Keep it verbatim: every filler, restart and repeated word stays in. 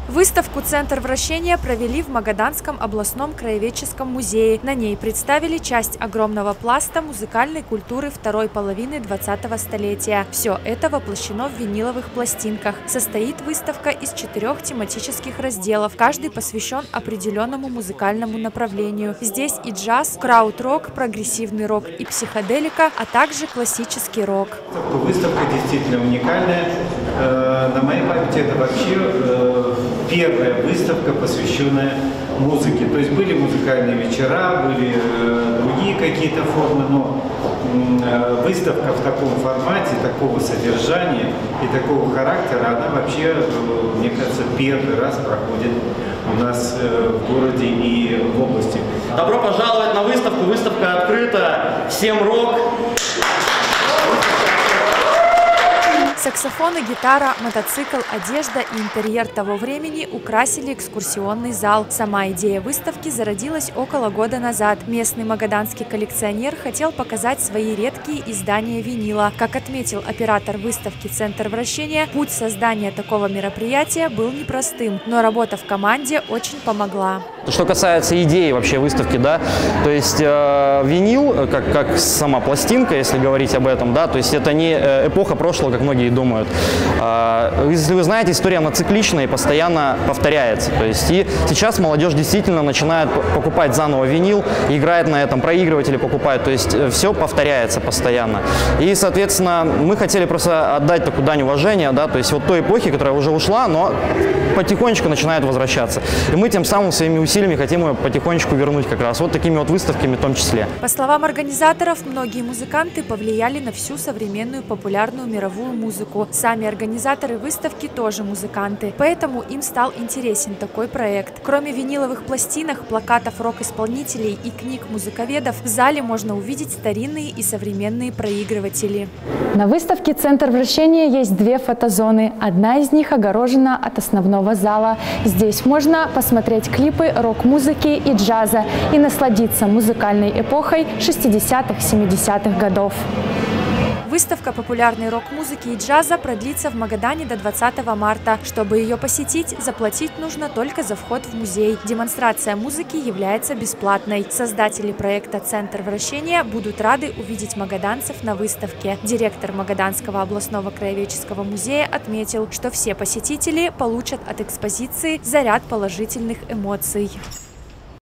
Выставку «Центр вращения» провели в Магаданском областном краеведческом музее. На ней представили часть огромного пласта музыкальной культуры второй половины двадцатого столетия. Все это воплощено в виниловых пластинках. Состоит выставка из четырех тематических разделов. Каждый посвящен определенному музыкальному направлению. Здесь и джаз, крауд-рок, прогрессивный рок и психоделика, а также классический рок. Выставка действительно уникальная. На моей памяти это вообще первая выставка, посвященная музыке. То есть были музыкальные вечера, были другие какие-то формы, но выставка в таком формате, такого содержания и такого характера, она вообще, мне кажется, первый раз проходит у нас в городе и в области. Добро пожаловать на выставку. Выставка открыта. Всем рок! Саксофоны, гитара, мотоцикл, одежда и интерьер того времени украсили экскурсионный зал. Сама идея выставки зародилась около года назад. Местный магаданский коллекционер хотел показать свои редкие издания винила. Как отметил оператор выставки «Центр вращения», путь создания такого мероприятия был непростым, но работа в команде очень помогла. Что касается идеи вообще выставки, да, то есть э, винил, как, как сама пластинка, если говорить об этом, да, то есть это не эпоха прошлого, как многие думают. Э, если вы знаете, история она цикличная и постоянно повторяется. То есть и сейчас молодежь действительно начинает покупать заново винил, играет на этом, проигрыватели покупают, то есть все повторяется постоянно. И, соответственно, мы хотели просто отдать такую дань уважения, да, то есть вот той эпохи, которая уже ушла, но потихонечку начинает возвращаться. И мы тем самым своими усилиями Усилиями хотим ее потихонечку вернуть как раз вот такими вот выставками в том числе. По словам организаторов, многие музыканты повлияли на всю современную популярную мировую музыку. Сами организаторы выставки тоже музыканты, поэтому им стал интересен такой проект. Кроме виниловых пластинок, плакатов рок-исполнителей и книг музыковедов, в зале можно увидеть старинные и современные проигрыватели. На выставке «Центр вращения» есть две фотозоны. Одна из них огорожена от основного зала. Здесь можно посмотреть клипы рок-музыки и джаза и насладиться музыкальной эпохой шестидесятых-семидесятых годов. Выставка популярной рок-музыки и джаза продлится в Магадане до двадцатого марта. Чтобы ее посетить, заплатить нужно только за вход в музей. Демонстрация музыки является бесплатной. Создатели проекта «Центр вращения» будут рады увидеть магаданцев на выставке. Директор Магаданского областного краеведческого музея отметил, что все посетители получат от экспозиции заряд положительных эмоций.